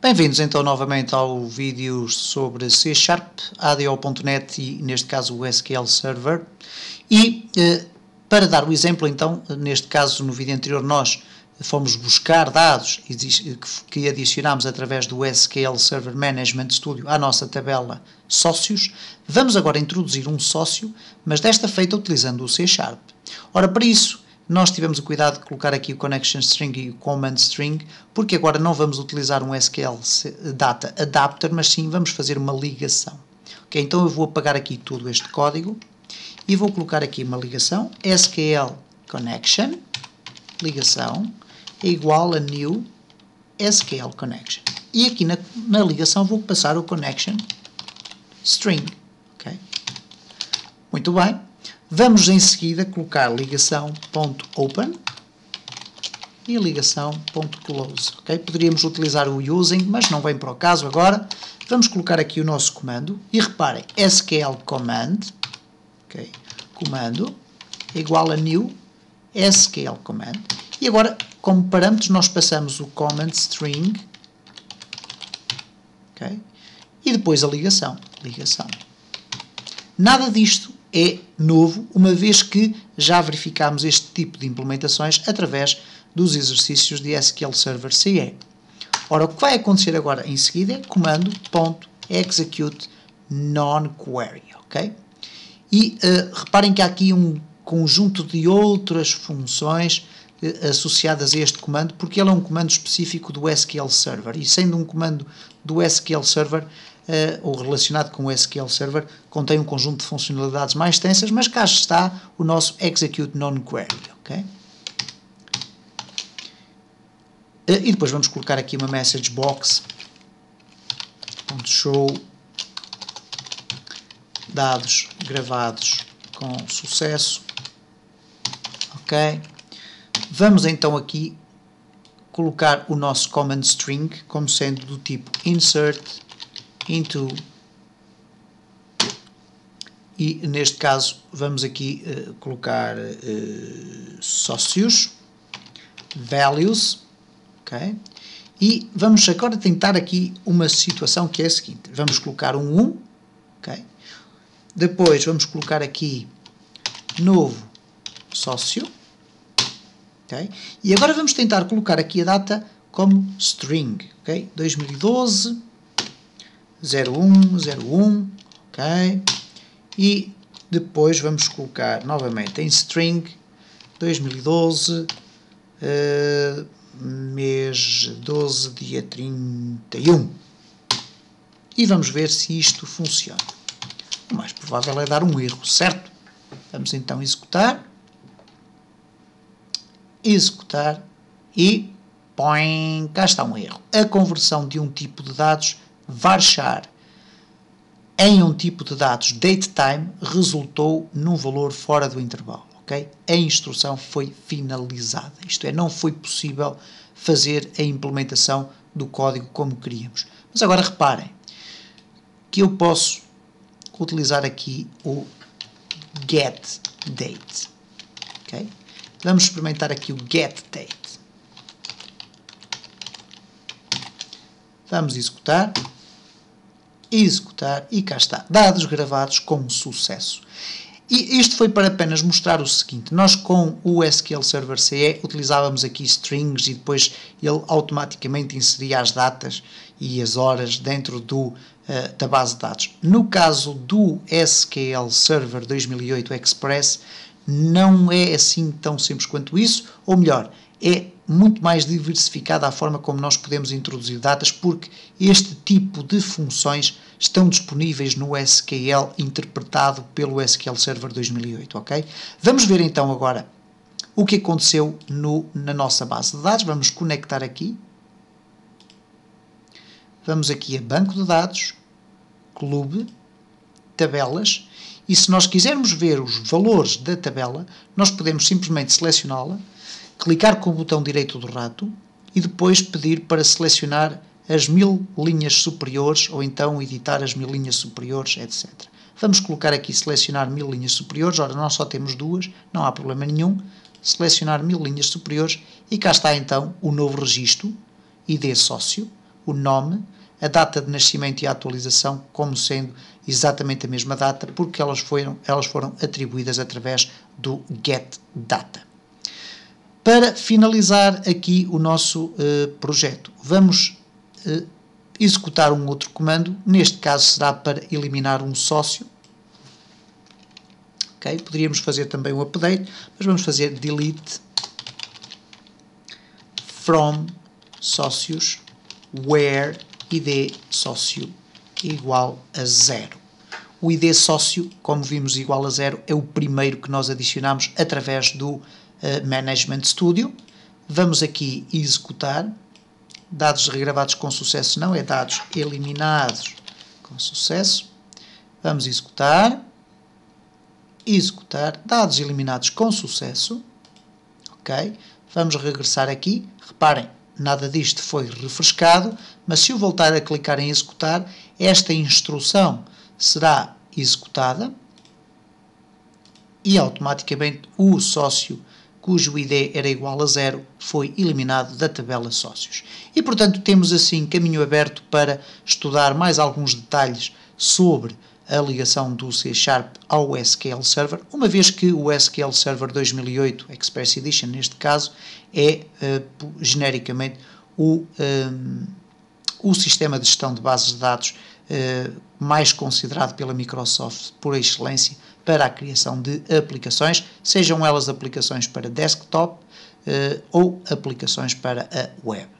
Bem-vindos então novamente ao vídeo sobre C#, ADO.NET e neste caso o SQL Server. E para dar o exemplo então, neste caso no vídeo anterior nós fomos buscar dados que adicionámos através do SQL Server Management Studio à nossa tabela sócios. Vamos agora introduzir um sócio, mas desta feita utilizando o C#. Ora, para isso nós tivemos o cuidado de colocar aqui o connection string e o command string, porque agora não vamos utilizar um SQL Data Adapter, mas sim vamos fazer uma ligação. Okay, então eu vou apagar aqui todo este código e vou colocar aqui uma ligação, SQL Connection, ligação, é igual a new SQL Connection. E aqui na ligação vou passar o connection string. Okay? Muito bem. Vamos em seguida colocar ligação.open e ligação.close. Okay? Poderíamos utilizar o using, mas não vem para o caso agora. Vamos colocar aqui o nosso comando e reparem, SQL command, okay? Comando é igual a new SQL command. E agora, como parâmetros, nós passamos o command string, okay? E depois a ligação. Nada disto é novo, uma vez que já verificámos este tipo de implementações através dos exercícios de SQL Server CE. Ora, o que vai acontecer agora em seguida é comando.execute non-query, ok? E reparem que há aqui um conjunto de outras funções associadas a este comando, porque ele é um comando específico do SQL Server, e sendo um comando do SQL Server, ou relacionado com o SQL Server, contém um conjunto de funcionalidades mais extensas, mas cá está o nosso execute non-query, ok? E depois vamos colocar aqui uma message box, onde show dados gravados com sucesso, ok? Vamos então aqui colocar o nosso command string como sendo do tipo insert into, e neste caso vamos aqui colocar sócios, values, ok? E vamos agora tentar aqui uma situação que é a seguinte, vamos colocar um 1, ok? Depois vamos colocar aqui novo sócio, ok? E agora vamos tentar colocar aqui a data como string, ok? 2012 0101, ok? E depois vamos colocar novamente em string 2012 mês 12 dia 31 e vamos ver se isto funciona. O mais provável é dar um erro, certo? Vamos então executar e põe, cá está um erro. A conversão de um tipo de dados varchar em um tipo de dados datetime resultou num valor fora do intervalo, ok? A instrução foi finalizada, isto é, não foi possível fazer a implementação do código como queríamos. Mas agora reparem que eu posso utilizar aqui o getDate, ok? Vamos experimentar aqui o getDate. Vamos executar e cá está, dados gravados com sucesso. E isto foi para apenas mostrar o seguinte, nós com o SQL Server CE utilizávamos aqui strings e depois ele automaticamente inseria as datas e as horas dentro da base de dados. No caso do SQL Server 2008 Express não é assim tão simples quanto isso, ou melhor, é muito mais diversificada a forma como nós podemos introduzir datas, porque este tipo de funções estão disponíveis no SQL interpretado pelo SQL Server 2008, ok? Vamos ver então agora o que aconteceu na nossa base de dados. Vamos conectar aqui. Vamos aqui a banco de dados, clube, tabelas, e se nós quisermos ver os valores da tabela, nós podemos simplesmente selecioná-la, clicar com o botão direito do rato e depois pedir para selecionar as 1000 linhas superiores ou então editar as 1000 linhas superiores, etc. Vamos colocar aqui selecionar 1000 linhas superiores, ora nós só temos duas, não há problema nenhum, selecionar 1000 linhas superiores e cá está então o novo registro, ID sócio, o nome, a data de nascimento e a atualização como sendo exatamente a mesma data, porque elas foram atribuídas através do getData. Para finalizar aqui o nosso projeto, vamos executar um outro comando, neste caso será para eliminar um sócio. Okay? Poderíamos fazer também um update, mas vamos fazer delete from sócios where id sócio igual a 0. O id sócio, como vimos igual a 0, é o primeiro que nós adicionamos através do Management Studio. Vamos aqui executar. Dados regravados com sucesso não, é dados eliminados com sucesso. Vamos executar. Executar. Dados eliminados com sucesso. Ok. Vamos regressar aqui. Reparem, nada disto foi refrescado, mas se eu voltar a clicar em executar, esta instrução será executada e automaticamente o sócio cujo ID era igual a 0 foi eliminado da tabela sócios. E portanto temos assim caminho aberto para estudar mais alguns detalhes sobre a ligação do C# ao SQL Server, uma vez que o SQL Server 2008 Express Edition, neste caso, é genericamente o sistema de gestão de bases de dados mais considerado pela Microsoft por excelência para a criação de aplicações, sejam elas aplicações para desktop ou aplicações para a web.